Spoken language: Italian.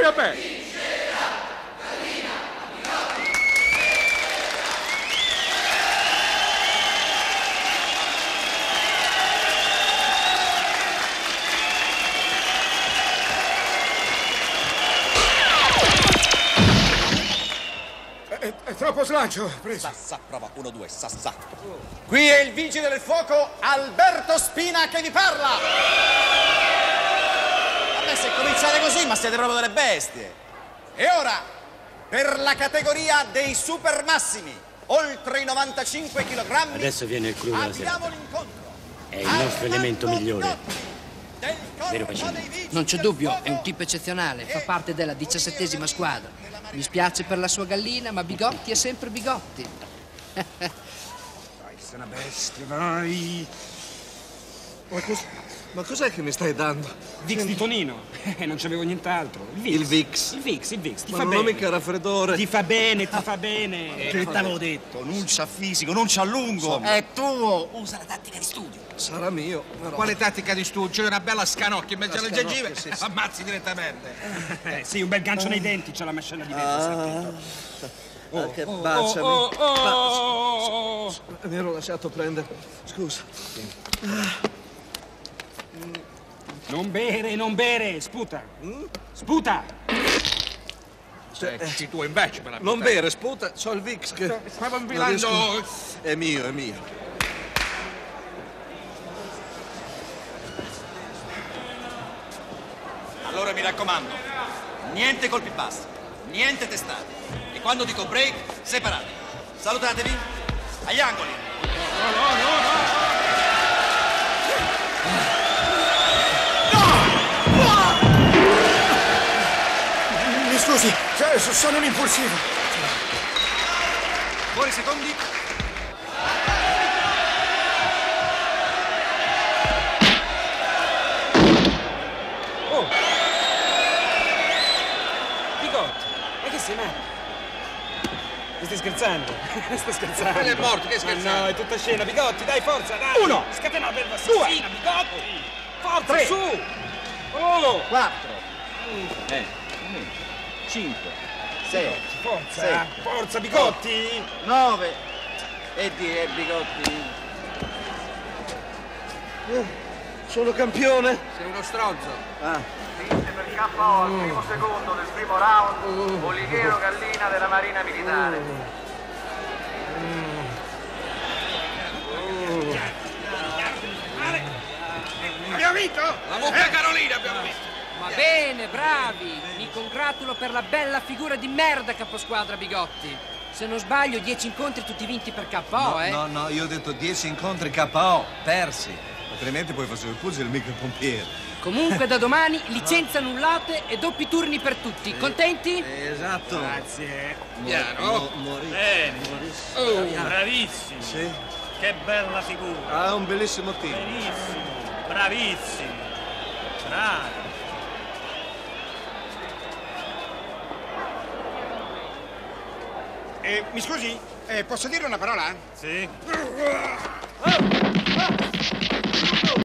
poi a me! È troppo slancio, preso. Sa, prova, 1, 2, sa. Qui è il vigile del fuoco, Alberto Spina, che vi parla! Vabbè, se cominciate così, ma siete proprio delle bestie. E ora, per la categoria dei super massimi, oltre i 95 kg, adesso viene il clou della serata. L'incontro. È il nostro elemento migliore. Vero, Pacino? Non c'è dubbio, è un tipo eccezionale, fa parte della 17ª squadra. Mi spiace per la sua gallina, ma Bigotti è sempre Bigotti. Dai, sei una bestia, dai. Ma cos'è che mi stai dando? Vix di Tonino. Non c'avevo nient'altro. Il Vix. Il Vix, ti Ma fa non bene. ho mica raffreddore. Ti fa bene, ti fa bene. Che t'avevo detto, non c'ha fisico, non c'ha lungo. È tuo. Usa la tattica di studio. Sarà mio, però. Quale tattica di studio? C'è una bella scanocchia in mezzo alle scanocchia, gengive, sì. ammazzi direttamente. Sì, un bel gancio nei denti, c'ha la mascella di vetro. Che baciami. Mi ero lasciato prendere. Scusa. Non bere, sputa. Sputa! Ci tu invece me la Non bere, sputa, c'ho il Vix che... Stavo non infilando... riesco- È mio. Allora mi raccomando, niente colpi bassi, niente testate. E quando dico break, separatevi. Salutatevi agli angoli. Mi scusi, sono un impulsivo. Fuori secondi. Bigotti, ma che sei matto? Mi stai scherzando? Stai scherzando? Quello è morto, che Ma scherzando? no, è tutta scena. Bigotti, dai, forza, dai! 1, Scatena la belva assassina, Bigotti! Forza, 3, su! Oh! 4, 5, 6, Forza, forza, Bigotti! 9 e 10 Bigotti. Sono campione. sei uno stronzo. Vince per KO al primo secondo del primo round Oliviero Gallina della Marina Militare. Abbiamo vinto? La mucca Carolina abbiamo vinto. Va bene, bravi! Mi congratulo per la bella figura di merda, caposquadra Bigotti. Se non sbaglio, 10 incontri tutti vinti per KO, No, io ho detto 10 incontri KO, persi. Altrimenti poi facevo il pugile mica il pompiere. Comunque da domani licenze annullate e doppi turni per tutti. Contenti? Esatto. Grazie. Piano. Bene, bravissimo, Sì? che bella figura, Ah, un bellissimo team. benissimo, bravissimo, bravi. Mi scusi, posso dire una parola? Sì.